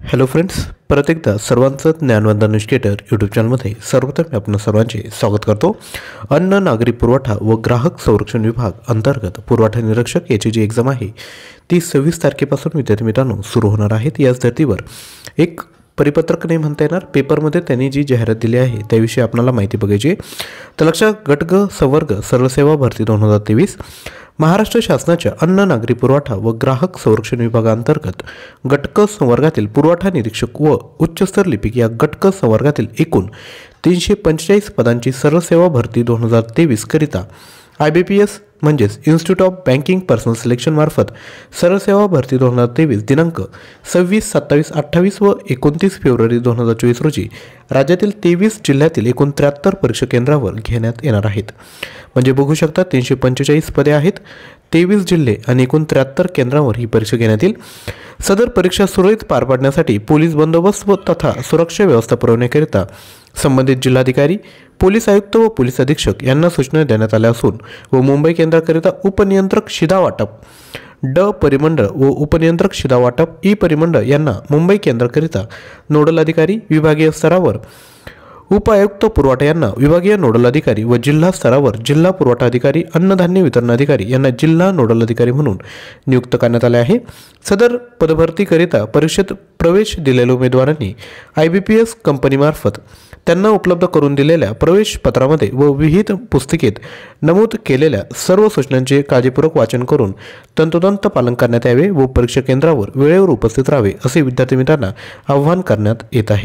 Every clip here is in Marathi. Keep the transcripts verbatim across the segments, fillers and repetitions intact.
हॅलो फ्रेंड्स, परत एकदा सर्वांचं ज्ञानवंदन एज्युकेटर यूट्यूब चॅनलमध्ये सर्वप्रथम मी आपण सर्वांचे स्वागत करतो. अन्न नागरी पुरवठा व ग्राहक संरक्षण विभाग अंतर्गत पुरवठा निरीक्षक याची जी एक्झाम आहे ती सव्वीस तारखेपासून विद्यार्थी मित्रांनो सुरू होणार आहेत. याच धर्तीवर एक परिपत्रक नाही म्हणता येणार, पेपरमध्ये त्यांनी जी जाहिरात दिली आहे त्याविषयी आपल्याला माहिती बघायची. तर लक्षात, गट ग संवर्ग सर्वसेवा भरती दोन हजार तेवीस महाराष्ट्र शासनाच्या अन्न नागरी पुरवठा व ग्राहक संरक्षण विभागांतर्गत गट क संवर्गातील पुरवठा निरीक्षक व उच्चस्तर लिपिक या गट क संवर्गातील एकूण तीनशे पंचेचाळीस पदांची सर्वसेवा भरती दोन हजार तेवीस करिता आय बी पी एस म्हणजेच institute of banking personnel selection मार्फत सर्वसेवा भरती दोन हजार तेवीस दिनांक सव्वीस सत्तावीस अठ्ठावीस व एकोणतीस फेब्रुवारी दोन हजार चोवीस रोजी राज्यातील तेवीस जिल्ह्यातील एकूण त्र्याहत्तर परीक्षा केंद्रावर घेण्यात येणार आहेत. म्हणजे बघू शकता, तीनशे पंचेचाळीस पदे आहेत, तेवीस जिल्हे आणि एकूण त्र्याहत्तर केंद्रावर ही परीक्षा घेण्यात येईल. सदर परीक्षा सुरळीत पार पाडण्यासाठी पोलीस बंदोबस्त व तथा सुरक्षा व्यवस्था पुरवण्याकरिता संबंधित जिल्हाधिकारी, पोलीस आयुक्त व पोलीस अधीक्षक यांना सूचना देण्यात आल्या असून व मुंबई केंद्राकरिता उपनियंत्रक शिधा वाटप ड परिमंडळ व उपनियंत्रक शिधा वाटप ई परिमंडळ यांना मुंबई केंद्राकरिता नोडल अधिकारी, विभागीय स्तरावर उपायुक्त पुरवठा यांना विभागीय नोडल अधिकारी व जिल्हा स्तरावर जिल्हा पुरवठा अधिकारी, अन्नधान्य वितरण अधिकारी यांना जिल्हा नोडल अधिकारी म्हणून नियुक्त करण्यात आले आहे. सदर पदभरतीकरिता परीक्षेत प्रवेश दिलेल्या उमेदवारांनी आय बी पी एस कंपनीमार्फत त्यांना उपलब्ध करून दिलेल्या प्रवेश पत्रामध्ये व विहित पुस्तिकेत नमूद केलेल्या सर्व सूचनांचे काळजीपूर्वक वाचन करून तंतोतंत पालन करण्यात यावे व परीक्षा केंद्रावर वेळेवर उपस्थित राहावे असे विद्यार्थी मित्रांना आवाहन करण्यात येत आहे.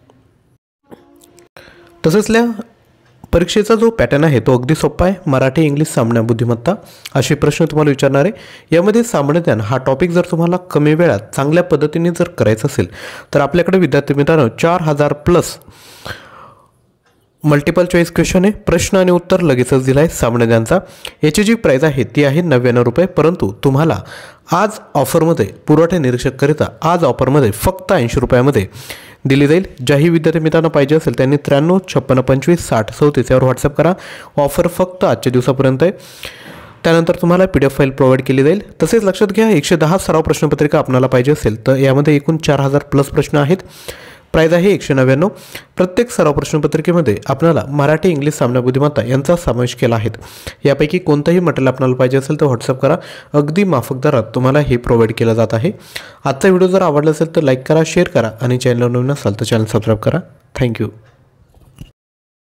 तसेचल्या परीक्षेचा जो पॅटर्न आहे तो अगदी सोपा आहे. मराठी, इंग्लिश, सामान्य बुद्धिमत्ता असे प्रश्न तुम्हाला विचारणार आहे. यामध्ये सामान्य ज्ञान हा टॉपिक जर तुम्हाला कमी वेळात चांगल्या पद्धतीने जर करायचं असेल तर आपल्याकडे विद्यार्थी मित्रांनो चार हजार प्लस मल्टिपल चॉईस क्वेश्चन आहे. प्रश्न आणि उत्तर लगेचच दिला आहे सामान्य ज्ञानचा. याची जी प्राईज आहे ती आहे नव्याण्णव रुपये. परंतु तुम्हाला आज ऑफरमध्ये पुरवठा निरीक्षककरिता आज ऑफरमध्ये फक्त ऐंशी रुपयामध्ये दिली जाईल. ज्याही विद्यार्थी मित्रांनो पाहिजे असेल त्यांनी त्र्याण्णव छप्पन्न पंचवीस साठ चौतीस यावर व्हॉट्सअप करा. ऑफर फक्त आजच्या दिवसापर्यंत आहे. त्यानंतर तुम्हाला P D F file provide केली जाईल. तसेच लक्षात घ्या, एकशे दहा सराव प्रश्नपत्रिका आपल्याला पाहिजे असेल तर यामध्ये एकूण चार हजार प्लस प्रश्न आहेत. प्राईज आहे एकशे नव्याण्णव. प्रत्येक सराव प्रश्नपत्रिकेमध्ये आपल्याला मराठी, इंग्लिश, सामान्य बुद्धिमत्ता यांचा समावेश केला आहे. यापैकी कोणतंही मटेरियल आपल्याला पाहिजे असेल तर व्हॉट्सअप करा. अगदी माफक दरात तुम्हाला हे प्रोव्हाइड केलं जात आहे. आजचा व्हिडिओ जर आवडला असेल तर लाईक करा, शेअर करा आणि चॅनलवर नवीन असाल तर चॅनल सबस्क्राईब करा. थँक्यू.